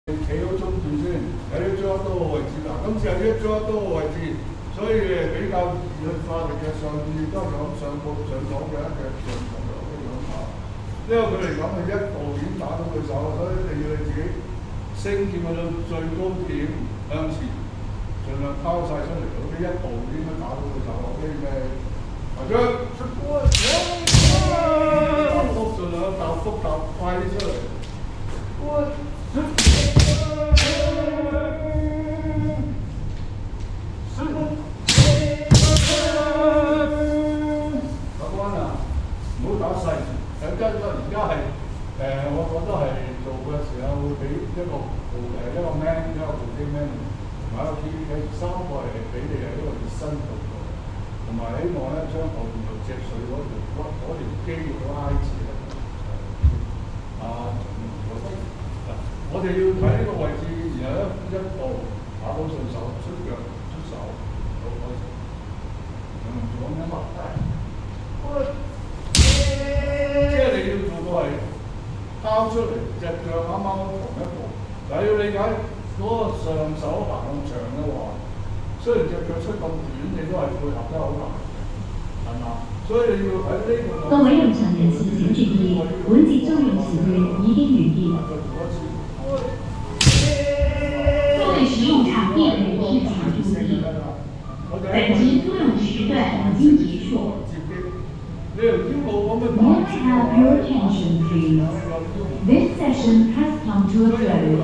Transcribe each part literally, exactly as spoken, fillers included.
企好中段先，睇你抓到個位置啦。今次係一抓到個位置，所以誒比較易去發力嘅。上次亦都係咁上步上檔嘅一隻上咁樣嘅樣打。因為佢嚟講係一步已經打到佢手，所以一定要你自己升劍去到最高點向前，盡量拋晒出嚟。O K， 一步應該打到佢手。O K 咩？埋張出波，大幅盡量大幅踏快啲出嚟。我出。打關啊！唔好打細，有跟得而家係誒，我覺得係做嘅時候會俾一個誒一個 man 一個 body man 同埋一個 P P K 三個嚟俾你係一個熱身動作，同埋希望咧將後邊脊髓嗰條骨嗰條肌肉拉直啊！啊，嗱，我哋要睇呢個位置，然後一一步打到順手，出腳出手，好開始。咁講緊話，即係你要做到係拋出嚟，隻腳啱啱同一步。但係要理解嗰個上手行咁長嘅話，雖然隻腳出咁短，你都係配合得好難嘅，係嘛？所以你要喺呢個。 各位入場人士請注意，本節租用時段已經完結。各位使用場地的人士請注意，本集租用時段已經結束。May I have your attention, please? This session has come to a close.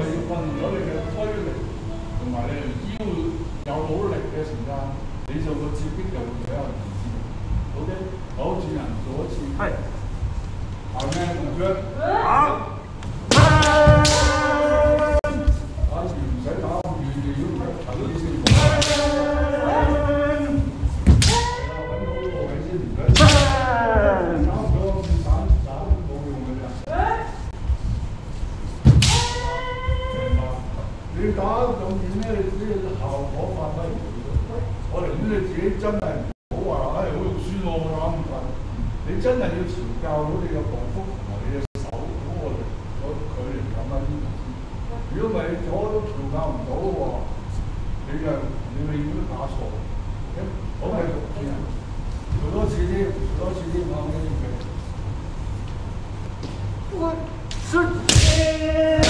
同埋你腰有努力嘅時間，你做個接擊就會比較易啲。OK， 好，主人做一次。係。下面同腳。好。打完唔使打咁遠嘅，如果唔係頭啲先。係啊，揾好個位先唔使。打唔到咁散，打都冇用嘅啫。明白？你打咁遠咧，你啲效果發揮唔到。我寧願你自己真係唔好話，唉，好肉酸喎，我打唔慣。你真係要調教到你嘅步幅同埋你嘅手嗰個力嗰距離感啊！如果唔係你左都調教唔到喎，你就你永遠都打錯。好繼續先，做多次啲，做多次啲，我俾你佢。我出。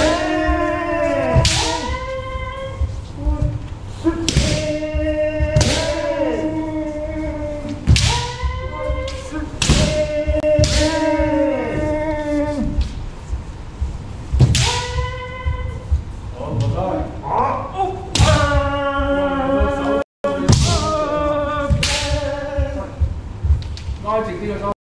拉直啲嘅手。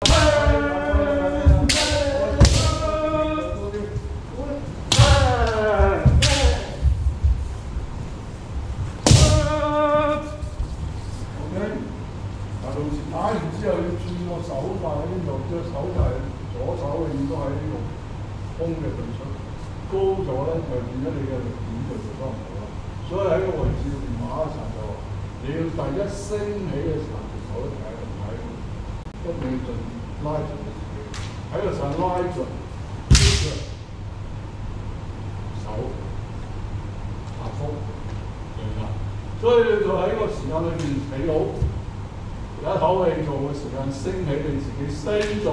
打完之後要轉個手法喺邊度？隻手就係左手應該喺呢度空嘅對出，高咗咧就變咗你嘅力點就做得唔好啦。所以喺個位置練馬嘅時候就你要第一升起嘅時候，隻手都睇唔睇，一定要盡拉盡自己，喺個上拉盡手下腹，明白？所以你就喺個時間裏邊企好。有一口氣做嘅時間，升起你自己升盡，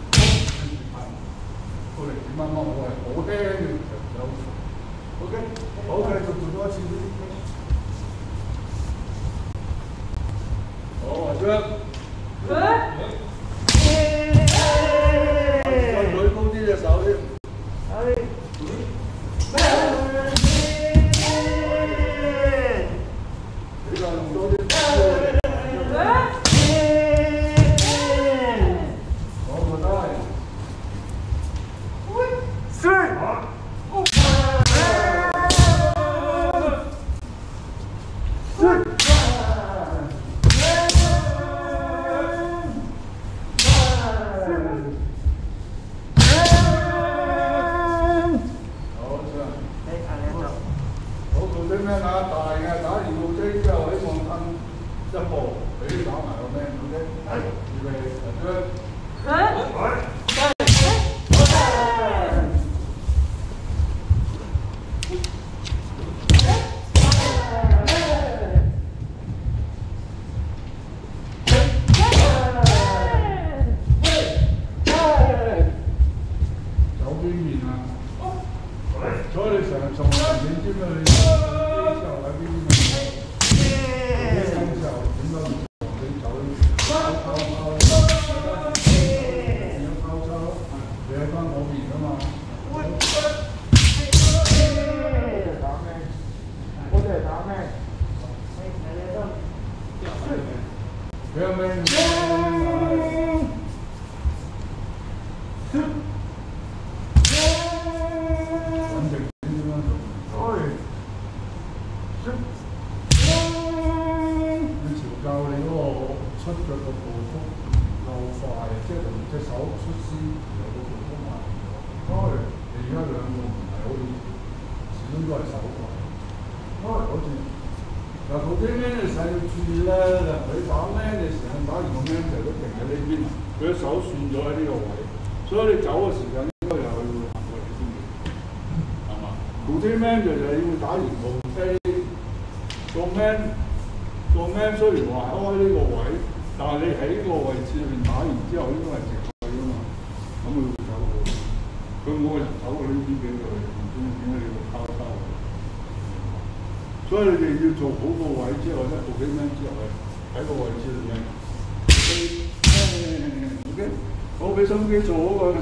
個力點啱啱好係好輕嘅有 ，OK， 好繼續做多一次先。好，埋腳。再舉高啲隻手先。係。比較用多啲。一步俾你打埋個咩 ？OK， 預備，準備。 所以你成日從你知唔知你呢時候喺邊啲咪？呢時候點解你走拋拋拋？你拋拋，你喺翻嗰邊㗎嘛？打咩？我哋係打咩？佢有咩？穩定啲點樣做？哎，你調教你嗰個出腳嘅步幅唔夠快，即係同隻手出師有個步幅慢咗。哎，你而家兩個唔係好似，始終都係手快。哎，好似嗱，嗰啲咩你使要注意咧，你打咩你成日打完個咩就都停喺呢邊，佢隻手算咗喺呢個位，所以你走嘅時間應該又係會行過嚟先嘅，係嘛？嗰啲咩就係要打完步飛，個咩個咩雖然話開呢個位，但係你喺呢個位置裏邊打完之後應該係直去㗎嘛，咁佢會走過去，佢冇個人走過呢邊俾佢，唔知點解你要交交。所以你哋要做好個位之後咧，做幾蚊之後喺個位置裏面。O K， 好俾心機做好佢。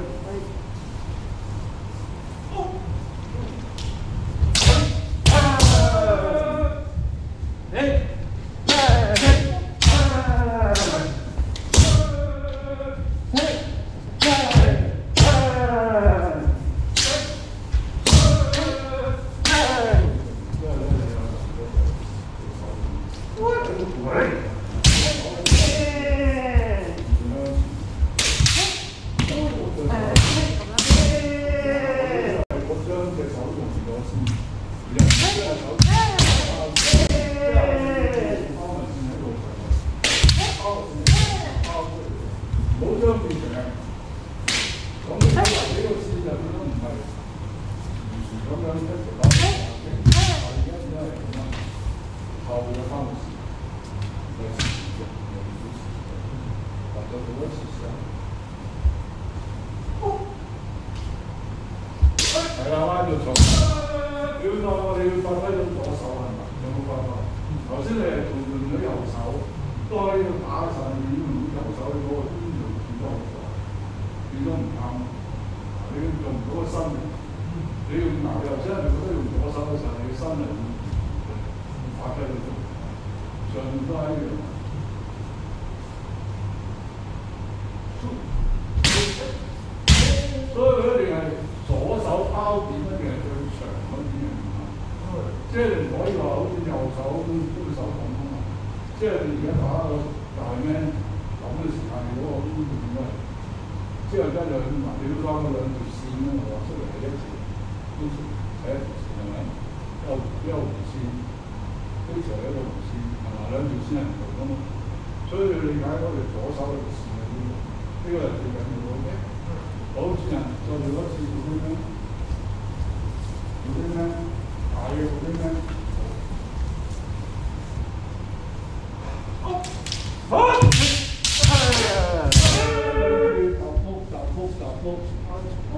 係啦，彎咗左，你要發你要發揮到左手係咪？有冇發揮？頭先你係做用咗右手，都可以打晒，你用右手嗰個邊度變咗唔錯，變咗唔啱。你用唔到個身，你用嗱右手，你覺得用左手嘅時候，你身係發揮到咗，上面都係一樣。所以佢一定係左手拋點一定係最長嗰點啊！即係你唔可以話好似右手咁雙手咁啊嘛！即係你而家打個大咩咁嘅時間，你嗰個邊點咧？之後跟住你要翻嗰兩條線咧，我話出嚟係一條，都係一條線係咪？一一條線，呢條係一個線，係嘛？兩條線係唔同噶嘛？所以你理解嗰條左手嗰條線係邊個？呢個係最緊要嘅。好，主人再做多次做啲咩？做啲咩？大嘅做啲咩？好，好，踏步踏步踏步，好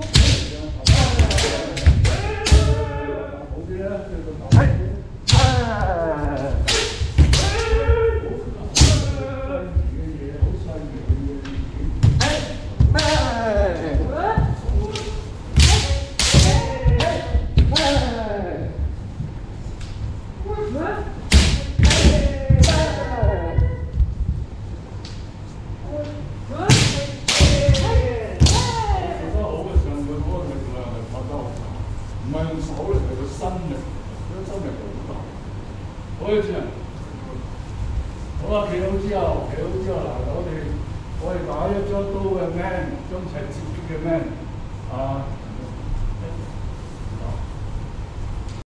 啲啦，即係個踏步。唔係用手嚟，係個身力，個身力好大。好嘅，主人。好啦，企好之後，企好之後，嗱，我哋我哋打一張刀嘅 man，張尺接擊嘅 man，啊。